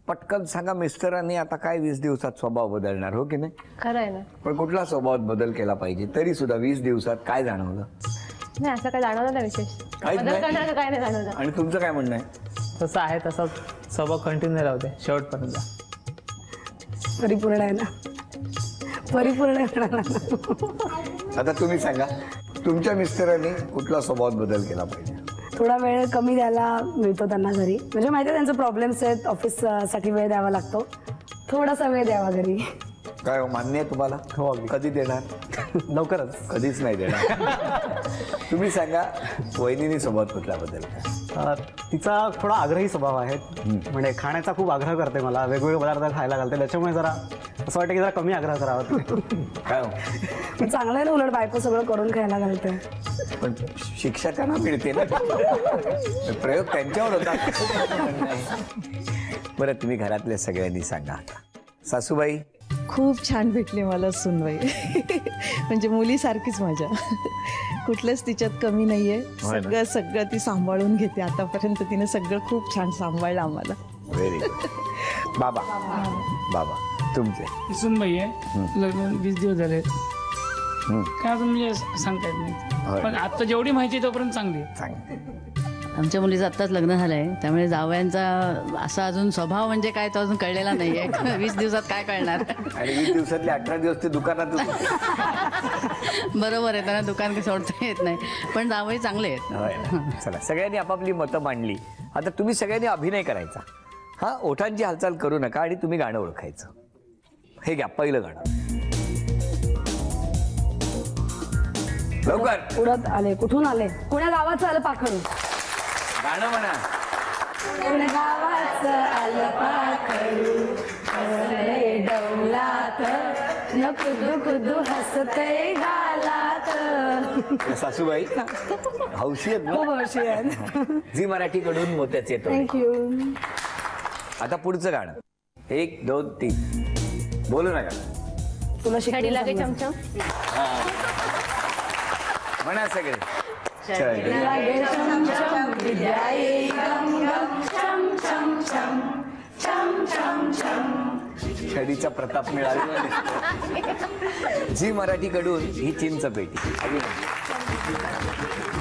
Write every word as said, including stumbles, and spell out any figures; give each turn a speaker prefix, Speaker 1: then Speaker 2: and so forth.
Speaker 1: पटकन सांगा मिस्टरांनी आता काय वीस दिवसात स्वभाव बदलणार, हो की नाही?
Speaker 2: खरं आहे ना.
Speaker 1: पण कुठला स्वभावात बदल केला पाहिजे तरी सुद्धा वीस दिवसात काय जाणवलं?
Speaker 2: नाही असं काय जाणवलं नाही विशेष.
Speaker 1: काहीच
Speaker 2: बदल
Speaker 1: नाही?
Speaker 2: करण्याचं काय नाही जाणवलं.
Speaker 1: आणि तुमचं काय म्हणणं आहे?
Speaker 3: तसं आहे तसंच स्वभाव कंटिन्यू राहते शेवटपर्यंत.
Speaker 4: परिपूर्ण आहे ना, परिपूर्ण आहे ना.
Speaker 1: आता तुम्ही सांगा तुमच्या मिस्टरांनी कुठला स्वभावात बदल केला पाहिजे?
Speaker 4: थोडा वेळ कमी द्यायला मिळतो त्यांना घरी, म्हणजे माहिती आहे त्यांचे प्रॉब्लेम्स आहेत, ऑफिस साठी वेळ द्यावा लागतो, थोडासा वेळ द्यावा घरी.
Speaker 1: काय मान्य आहे तुम्हाला?
Speaker 3: हो.
Speaker 1: कधी देणार?
Speaker 3: लवकरच.
Speaker 1: कधीच नाही देणार. तुम्ही सांगा वहिनीनी सोबत कुठला बदल?
Speaker 5: तिचा थोडा आग्रही स्वभाव आहे, म्हणजे खाण्याचा खूप आग्रह करते, मला वेगवेगळे पदार्थ खायला घालते, त्याच्यामुळे जरा असं वाटतं की जरा कमी आग्रह करावा.
Speaker 1: काय
Speaker 4: चांगलं आहे ना, उलट बायको सगळं करून खायला घालते.
Speaker 1: पण शिक्षा त्यांना मिळते ना, प्रयोग त्यांच्यावर होता. बरं तुम्ही घरातल्या सगळ्यांनी सांगा. सासूबाई?
Speaker 6: खूप छान भेटली मला सूनबाई. म्हणजे मुलीसारखीच माझ्या, कुठलंच तिच्यात कमी नाहीये. सगळं सगळं ती सांभाळून घेते. आतापर्यंत तिने सगळं खूप छान सांभाळलं आम्हाला.
Speaker 1: Very good. बाबा बाबा तुमचे?
Speaker 7: सूनबाई आहे, लग्न वीस दिवस झाले, काय अजून म्हणजे सांगता येत नाही, पण आता जेवढी माहिती आहे तोपर्यंत चांगली आहे.
Speaker 8: आमच्या मुलीचं आत्ताच लग्न झालंय, त्यामुळे जावयांचा असा अजून स्वभाव म्हणजे काय तो अजून कळलेला नाहीये. वीस दिवसात काय कळणार?
Speaker 1: आणि वीस दिवसातले अठरा दिवस ते दुकानात.
Speaker 8: बरोबर आहे, त्यांना दुकान काही सोडता येत नाही, पण जावई चांगले आहेत.
Speaker 1: चला सगळ्यांनी आपापली मतं मांडली. आता तुम्ही सगळ्यांनी अभिनय करायचा. हा, ओठांची हालचाल करू नका आणि तुम्ही गाणं ओळखायचं. हे घ्या पहिलं गाणं. लवकर.
Speaker 4: उडत आले, कुठून आले? कुण्या गावाचं आलं पाखरू?
Speaker 1: गाणं म्हणा.
Speaker 4: कुण्या गावाचं आलं पाखरू, डौलात न कुदू कुदू हसते गालात.
Speaker 1: सासूबाई हौशी आहेत ना?
Speaker 4: खूप हौशी आहेत.
Speaker 1: झी मराठीकडून मोत्याचे येतो.
Speaker 4: थँक्यू.
Speaker 1: आता पुढचं गाणं. एक दोन तीन. बोलू नका.
Speaker 4: तुला
Speaker 2: छडी लागे चमचम.
Speaker 1: म्हणा सगळे.
Speaker 4: छडी लागे चमचम, विद्या येई गम गम, चम चम चम, चम चम चम.
Speaker 1: छडीचा प्रताप मिळाला. झी मराठीकडून ही चिंच पेटी.